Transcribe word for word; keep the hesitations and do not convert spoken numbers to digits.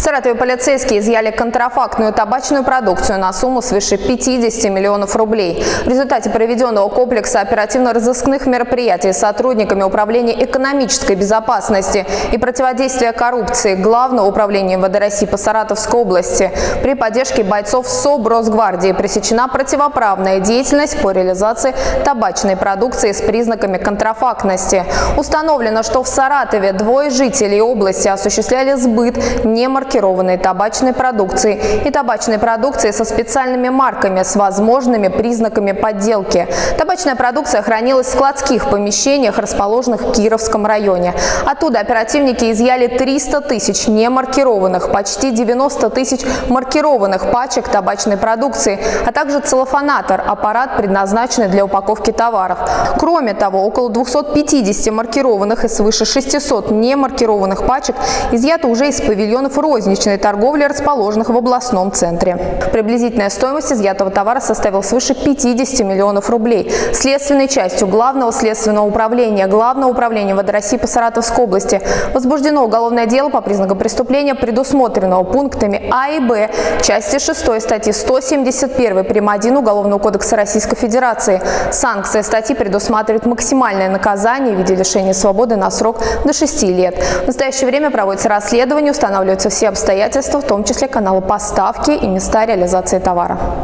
Саратове полицейские изъяли контрафактную табачную продукцию на сумму свыше пятидесяти миллионов рублей. В результате проведенного комплекса оперативно-розыскных мероприятий сотрудниками Управления экономической безопасности и противодействия коррупции Главного управления эм вэ дэ России по Саратовской области при поддержке бойцов СОБ Росгвардии пресечена противоправная деятельность по реализации табачной продукции с признаками контрафактности. Установлено, что в Саратове двое жителей области осуществляли сбыт немаркированной табачной продукции и табачной продукции со специальными марками с возможными признаками подделки. Табачная продукция хранилась в складских помещениях, расположенных в Кировском районе. Оттуда оперативники изъяли триста тысяч немаркированных, почти девяносто тысяч маркированных пачек табачной продукции, а также целлофанатор – аппарат, предназначенный для упаковки товаров. Кроме того, около двухсот пятидесяти маркированных и свыше шестисот немаркированных пачек изъято уже из павильонов розничной торговли, расположенных в областном центре. Приблизительная стоимость изъятого товара составила свыше пятидесяти миллионов рублей. Следственной частью Главного следственного управления Главного управления эм вэ дэ России по Саратовской области возбуждено уголовное дело по признакам преступления, предусмотренного пунктами А и Б части шестой статьи сто семьдесят один прим. один Уголовного кодекса Российской Федерации. Санкция статьи предусматривает максимальное наказание в виде лишения свободы на срок до шести лет. В настоящее время проводится расследование, устанавливаются все обстоятельства, в том числе каналы поставки и места реализации товара.